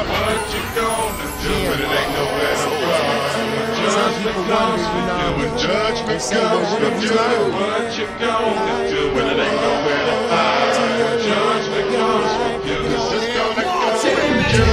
What you gonna do when it ain't nowhere to run? Judgment comes, when judgment comes, what you gonna do when it ain't nowhere to hide? Judgment comes from you, 'cause it's gonna come from you.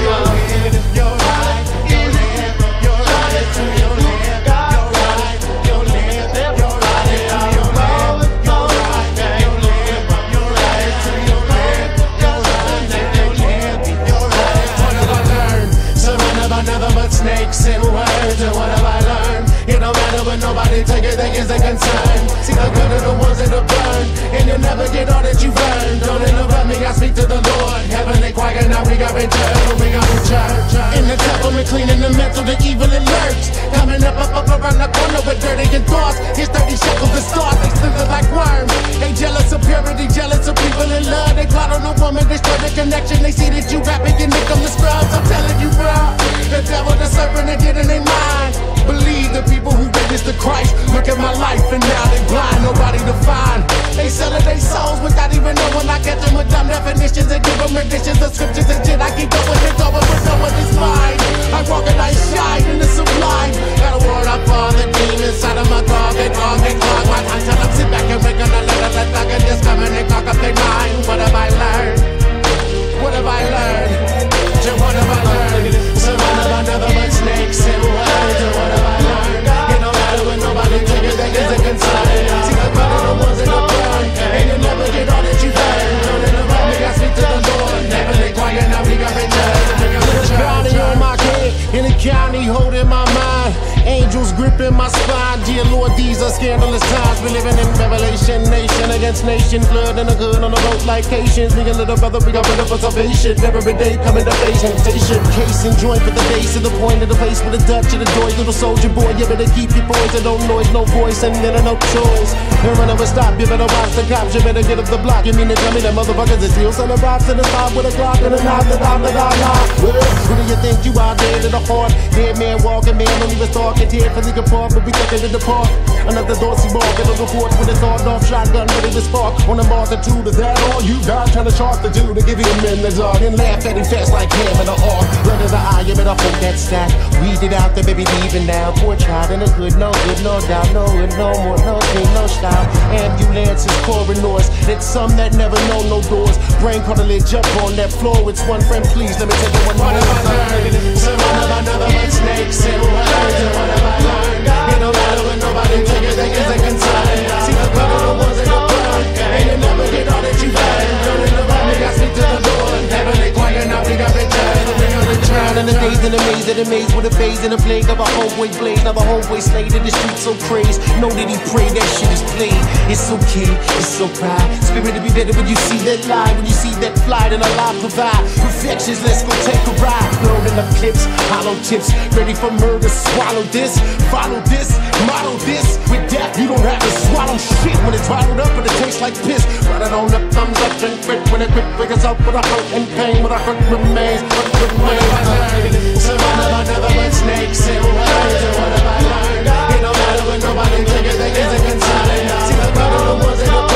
Snakes and words, and what have I learned? It don't matter when nobody take it, they is a concern. See the good of the ones that are burned, and you'll never get all that you've earned. Don't interrupt me, I speak to the Lord. Heavenly choir, now we got return, we got return. In the temple, and cleaning the mental, the evil it lurks. Coming up around the corner with dirty and thoughts. Here's 30 shekels to start, they slither like worms. They jealous of purity, jealous of people in love. They plot on a woman, destroy the connection. They see that you rapping, you nickel the scrubs. I'm telling you, bro, the devil, the serpent, they get in their mind. Believe the people who witness to Christ. Look at my life and now they blind, nobody to find. They selling their souls without even knowing. I get them with dumb definitions and give them renditions of scriptures and shit. I keep going and going, but no one is mine. I walk and I shine in the sublime. Got a word up for the demons inside of my dog. They clog my time till I'm sit back and we're gonna let dog and just come in and cock up their mind. What have I learned? What have I learned? What have I learned? Another but snakes and words, and what have I learned? It don't matter when nobody take it, that is a concern. See the good of the ones that are burned, and you'll never get all that you've earned. Don't interrupt me, I speak to the Lord. Heavenly choir, now we got return. Bounty on my head, in the county holding my mind. Angels gripping my spine. Dear Lord, these are scandalous times. We living in Revelation, nation against nation. Blood and the good on the road like Haitians. Me and little brother, we got better for salvation. Every day coming to face temptation. Case and joint for the base to the point of the place with the Dutch and the joy. Little soldier boy, you better keep your boys and don't noise, no voice, and then no choice. And run over stop, you better watch the cops, you better get up the block. You mean to tell me that motherfuckers is still selling rocks in the stop with a clock and a knock, the dot. Who do you think you are, dead to the heart? Dead man walking, man, don't even start. Get here for the park, but we tucking in the park. Another Dorsey ball, get a report with a sawed-off shotgun ready to spark. On a multitude, is that all you got? Trying to charge the dude to give you a minute in the dark and laugh at him fast like him in the arc. Blood is the eye, you better hold that stack. Weed it out there, baby, leaving now. Poor child in a good, no doubt. No good, no more, no thing, no style. Ambulances, coroners. It's some that never know no doors. Brain cartilage up on that floor. It's one friend, please, let me take it one more. What have I learned? Some another but snakes and words. And what have I learned? It don't matter when nobody take it, they is a concern. See the good of the ones that are burned, and you never get all that you've earned. Don't interrupt me, I speak to the Lord. Heavenly choir, now we got return. In the days in the maze with a phase and a plague of a homeboy blade. Now the homeboy slayed in the streets so crazed. Know that he prayed, that shit is played. It's okay, it's so proud. Spirit to be better when you see that lie. When you see that fly, then Allah provide perfections. Let's go take a ride. Loading up clips, hollow tips, ready for murder. Swallow this, follow this, model this. With death, you don't have to swallow shit when it's bottled up, but it tastes like piss. Run it on the thumbs up and quick when it quick figures out with a hurt and pain. With a hurt remains, hurt remains. Some another but snakes and words. And what have I learned? It don't matter when nobody take it, they is a concern. See the good of the ones that are